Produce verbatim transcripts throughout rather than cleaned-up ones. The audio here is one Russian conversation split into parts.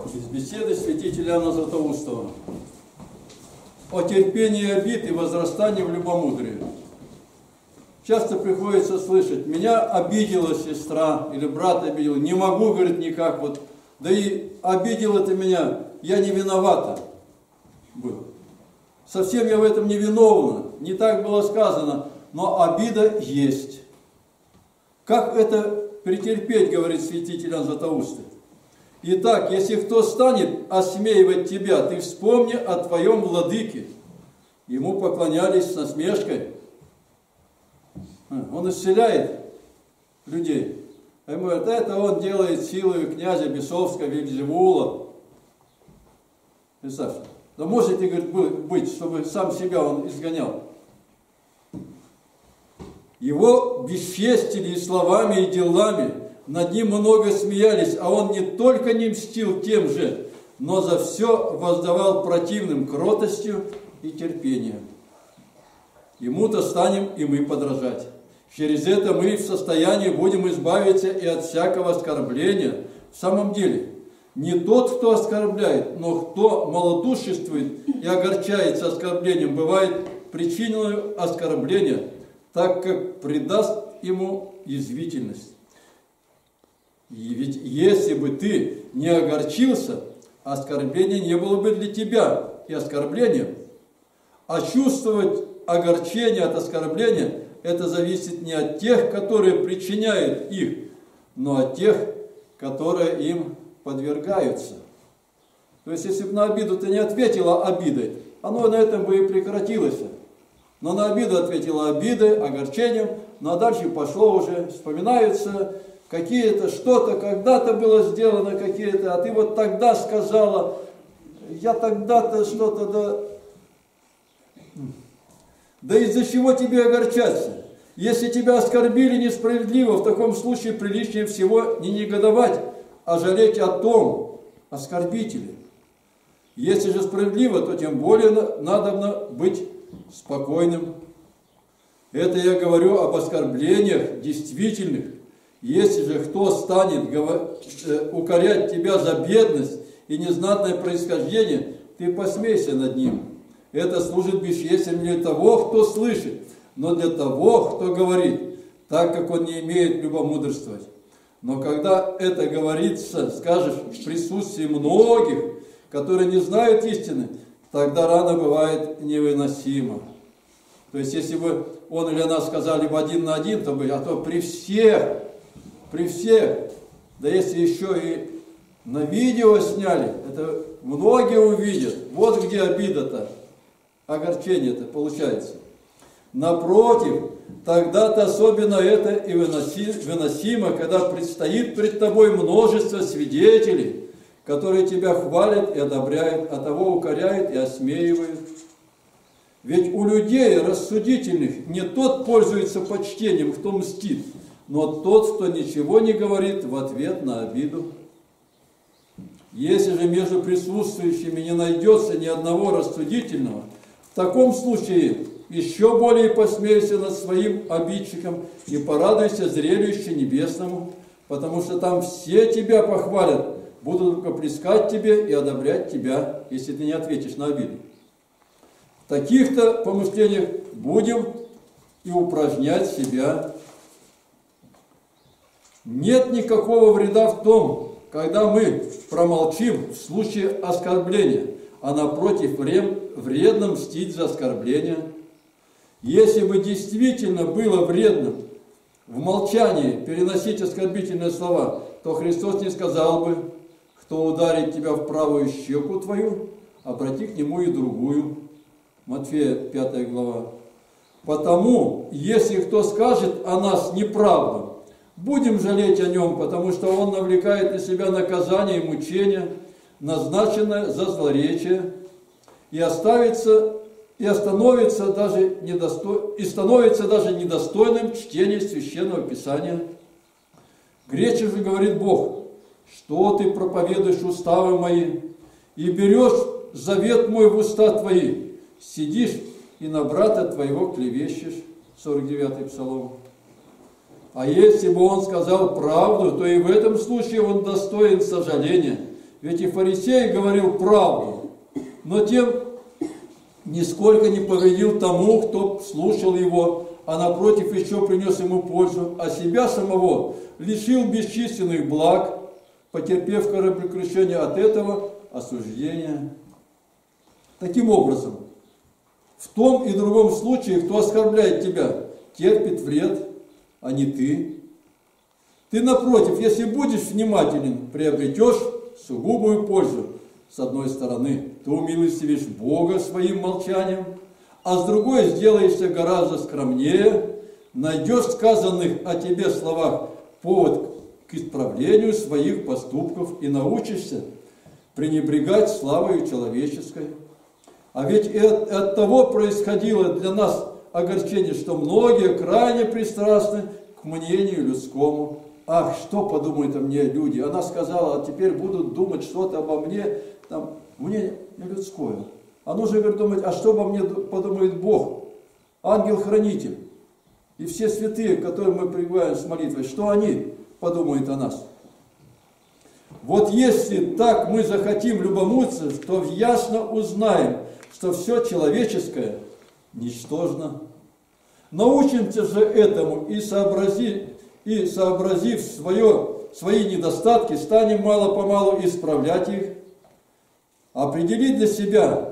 Из беседы святителя Иоанна Златоустова о терпении обид и возрастании в любомудрии. Часто приходится слышать: меня обидела сестра или брат обидел, не могу, говорит, никак, вот, да и обидел это меня, я не виновата был. Совсем я в этом не виновна, не так было сказано, но обида есть. Как это претерпеть, говорит святитель Иоанн Златоуст? Итак, если кто станет осмеивать тебя, ты вспомни о твоем владыке. Ему поклонялись с насмешкой. Он исцеляет людей. А ему говорят: это он делает силою князя Бесовского Вельзевула. Представьте, да можете, говорит, быть, чтобы сам себя он изгонял. Его бесчестили и словами, и делами, над ним много смеялись, а он не только не мстил тем же, но за все воздавал противным кротостью и терпением. Ему-то станем и мы подражать. Через это мы в состоянии будем избавиться и от всякого оскорбления. В самом деле, не тот, кто оскорбляет, но кто малодушествует и огорчается оскорблением, бывает причиной оскорбления, так как придаст ему язвительность. И ведь если бы ты не огорчился, оскорбление не было бы для тебя и оскорблением. А чувствовать огорчение от оскорбления, это зависит не от тех, которые причиняют их, но от тех, которые им подвергаются. То есть, если бы на обиду ты не ответила обидой, оно на этом бы и прекратилось. Но на обиду ответила обидой, огорчением, ну а дальше пошло уже, вспоминаются какие-то, что-то когда-то было сделано, какие-то, а ты вот тогда сказала, я тогда-то что-то, да... Да из-за чего тебе огорчаться? Если тебя оскорбили несправедливо, в таком случае приличнее всего не негодовать, а жалеть о том оскорбителе. Если же справедливо, то тем более надобно быть спокойным. Это я говорю об оскорблениях действительных. Если же кто станет укорять тебя за бедность и незнатное происхождение, ты посмейся над ним. Это служит бесчестием не для того, кто слышит, но для того, кто говорит, так как он не имеет любомудрствовать. Но когда это говорится, скажешь, в присутствии многих, которые не знают истины, тогда рана бывает невыносима. То есть, если бы он или она сказали бы один на один, то бы, а то при всех, при всех, да если еще и на видео сняли, это многие увидят, вот где обида-то. Огорчение-то получается. Напротив, тогда-то особенно это и выносимо, когда предстоит пред тобой множество свидетелей, которые тебя хвалят и одобряют, а того укоряют и осмеивают. Ведь у людей рассудительных не тот пользуется почтением, кто мстит, но тот, кто ничего не говорит в ответ на обиду. Если же между присутствующими не найдется ни одного рассудительного, в таком случае еще более посмейся над своим обидчиком и порадуйся зрелищу небесному, потому что там все тебя похвалят, будут рукоплескать тебе и одобрять тебя, если ты не ответишь на обиду. В таких-то помышлениях будем и упражнять себя. Нет никакого вреда в том, когда мы промолчим в случае оскорбления, а напротив вредно мстить за оскорбление. Если бы действительно было вредно в молчании переносить оскорбительные слова, то Христос не сказал бы: кто ударит тебя в правую щеку твою, обрати к нему и другую. Матфея пятая глава. Потому, если кто скажет о нас неправду, будем жалеть о нем, потому что он навлекает на себя наказание и мучение, назначенное за злоречие, и оставится, и остановится даже недосто... и становится даже недостойным чтения Священного Писания. Грече же говорит Бог: что ты проповедуешь уставы мои, и берешь завет мой в уста твои, сидишь и на брата твоего клевещешь. сорок девятый Псалом. А если бы он сказал правду, то и в этом случае он достоин сожаления. Ведь и фарисей говорил правду, но тем нисколько не повредил тому, кто слушал его, а напротив еще принес ему пользу, а себя самого лишил бесчисленных благ, потерпев кораблекрушение от этого осуждения. Таким образом, в том и другом случае, кто оскорбляет тебя, терпит вред, а не ты. Ты, напротив, если будешь внимателен, приобретешь сугубую пользу. С одной стороны, ты умилостивишь Бога своим молчанием, а с другой сделаешься гораздо скромнее, найдешь сказанных о тебе словах повод к исправлению своих поступков и научишься пренебрегать славой человеческой. А ведь и от, от того происходило для нас огорчение, что многие крайне пристрастны к мнению людскому. Ах, что подумают о мне люди? Она сказала, а теперь будут думать что-то обо мне, там, мнение людское. А нужно, говорит, думать, а что обо мне подумает Бог, ангел-хранитель, и все святые, которые мы пребываем с молитвой, что они подумают о нас? Вот если так мы захотим любомудриться, то ясно узнаем, что все человеческое ничтожно. Научимся же этому и сообрази, и сообразив свое, свои недостатки, станем мало-помалу исправлять их, определить для себя,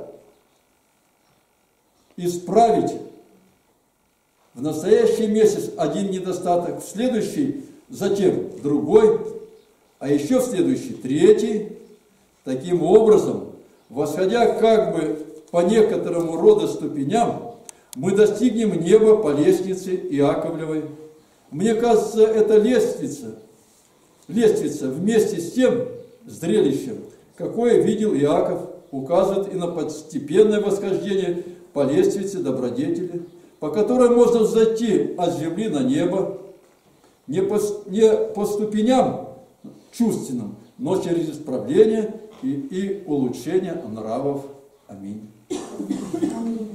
исправить в настоящий месяц один недостаток, в следующий затем другой, а еще в следующий третий. Таким образом, восходя как бы по некоторому рода ступеням, мы достигнем неба по лестнице Иаковлевой. Мне кажется, эта лестница, лестница вместе с тем зрелищем, какое видел Иаков, указывает и на постепенное восхождение по лестнице добродетели, по которой можно взойти от земли на небо, не по, не по ступеням чувственным, но через исправление и, и улучшение нравов. Аминь.